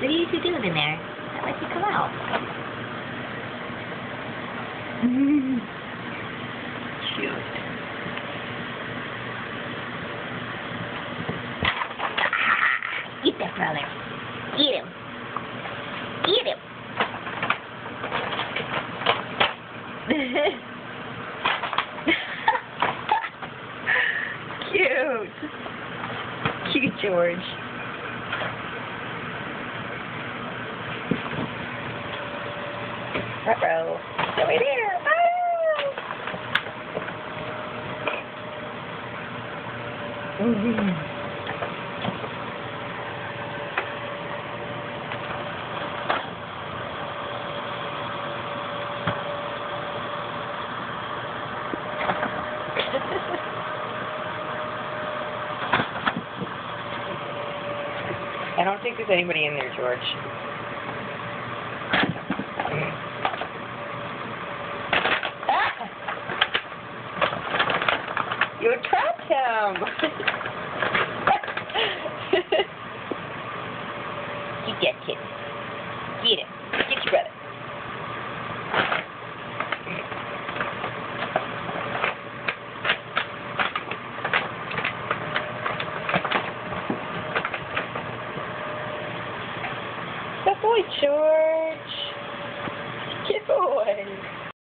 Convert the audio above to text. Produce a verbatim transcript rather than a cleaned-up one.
What are you two doing in there? I'd like you to come out. Cute. Eat that brother. Eat him. Eat him. Cute. Cute George. Uh-oh. Over there. Oh! Mm-hmm. I don't think there's anybody in there, George. Ah! You trapped him! Get that kid. Get him. Get your brother. Good boy, George.